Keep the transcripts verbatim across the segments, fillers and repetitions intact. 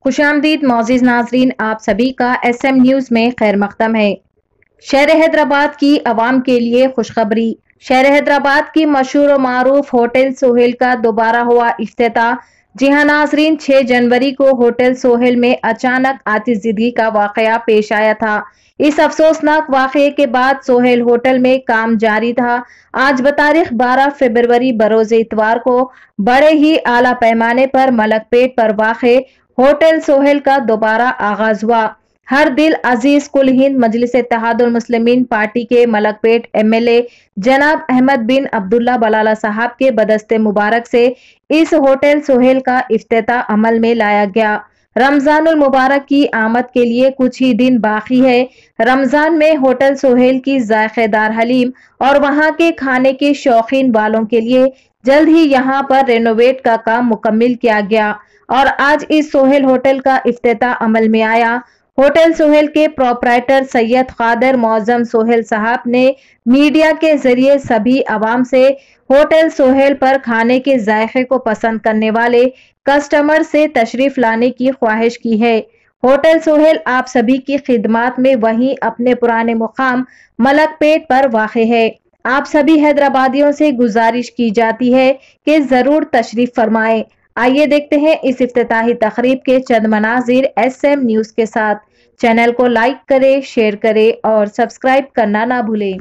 खुशामदीद मौजूद नाजरीन, आप सभी का एस एम न्यूज में खैर मकदम है। शहर हैदराबाद की आवाम के लिए खुशखबरी। शहर हैदराबाद की मशहूर और मारूफ होटल सोहेल का दोबारा हुआ इफ्तिताह। जी हाँ नाजरीन, छह जनवरी को होटल सोहेल में अचानक आतिशबाजी का वाकया पेश आया था। इस अफसोसनाक वाकये के बाद सोहेल होटल में काम जारी था। आज बतारीख बारह फरवरी बरोज इतवार को बड़े ही आला पैमाने पर मलकपेट पर वाक़े होटल सोहेल का दोबारा आगाज हुआ। हर दिल अजीज कुल हिंद मजलिस इत्तेहादुल मुस्लिमीन पार्टी के मलकपेट एम एल ए जनाब अहमद बिन अब्दुल्ला बलाला साहब के बदस्ते मुबारक से इस होटल सोहेल का इफ्तिताह अमल में लाया गया। रमजानुल मुबारक की आमद के लिए कुछ ही दिन बाकी है। रमजान में होटल सोहेल की जायकेदार हलीम और वहां के खाने के शौकीन वालों के लिए जल्द ही यहां पर रेनोवेट का काम मुकम्मिल किया गया और आज इस सोहेल होटल का इफ्तिताह अमल में आया। होटल सोहेल के प्रोपराइटर सैयद कादर मौजम सोहेल साहब ने मीडिया के जरिए सभी आवाम से होटल सोहेल पर खाने के जायके को पसंद करने वाले कस्टमर से तशरीफ लाने की ख्वाहिश की है। होटल सोहेल आप सभी की खिदमत में वहीं अपने पुराने मुकाम मलकपेट पर वाक़ है। आप सभी हैदराबादियों से गुजारिश की जाती है कि जरूर तशरीफ फरमाएं। आइए देखते हैं इस इफ्तिताही तकरीब के चंद मनाजिर एस एम न्यूज के साथ। चैनल को लाइक करें, शेयर करें और सब्सक्राइब करना ना भूलें।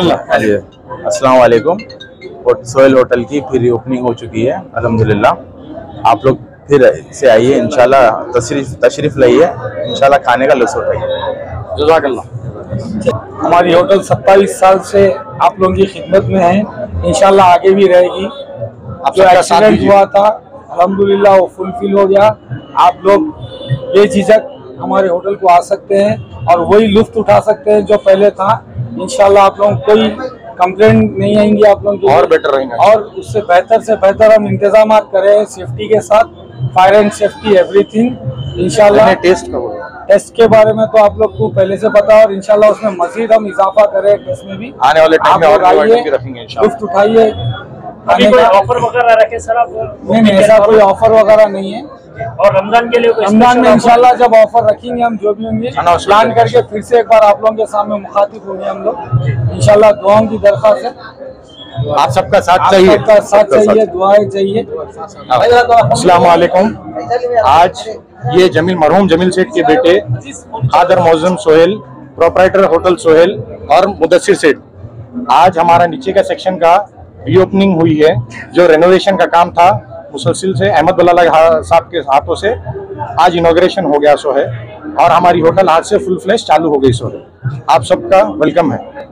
अस्सलाम वालेकुम। सोहेल होटल की फिर ओपनिंग हो चुकी है अल्हम्दुलिल्लाह। आप लोग फिर से आइए, इंशाल्लाह तशरीफ तशरीफ लाइए, इंशाल्लाह खाने का लुत्फ उठाइए। जज़ाकल्लाह। हमारी होटल सत्ताईस साल से आप लोगों की खिदमत में है, इंशाल्लाह आगे भी रहेगी। जो एक्सीडेंट हुआ था अल्हम्दुलिल्लाह वो फुलफिल हो गया। आप लोग बेझिझक हमारे होटल को आ सकते हैं और वही लुत्फ उठा सकते हैं जो पहले था। इंशाल्लाह आप लोगों कोई कंप्लेंट नहीं आएंगी आप लोगों की, और बेटर रहेंगे और उससे बेहतर से बेहतर हम इंतजाम करें सेफ्टी के साथ, फायर एंड सेफ्टी एवरीथिंग। इंशाल्लाह टेस्ट टेस्ट के बारे में तो आप लोग को पहले से पता है और इंशाल्लाह उसमें मजीद हम इजाफा करें टेस्ट में भी। आने वाले टाइम में और आइए, रखेंगे, लुत्फ उठाइए। अभी कोई ऑफर वगैरह रखे सर आप? नहीं नहीं, ऐसा कोई ऑफर वगैरह नहीं है। और रमजान के लिए रमजान में इंशाल्लाह जब ऑफर रखेंगे हम जो भी होंगे प्लान करके फिर से एक बार आप लोगों के सामने मुखातिब होंगे हम लोग इंशाल्लाह। दुआओं की दरख्वास्त है, आप सबका साथ चाहिए, सबका साथ चाहिए, दुआएं चाहिए। अस्सलाम वालेकुम। आज ये जमील मरहूम जमील सेठ के बेटे कादर मौजम सोहेल, प्रोपराइटर होटल सोहेल और मुदस्सिर सेठ, आज हमारा नीचे का सेक्शन का रीओपनिंग हुई है। जो रेनोवेशन का काम था मुसलसिल से अहमद बलाला साहब के हाथों से आज इनॉग्रेशन हो गया सो है और हमारी होटल आज से फुल फ्लैश चालू हो गई सो है। आप सबका वेलकम है।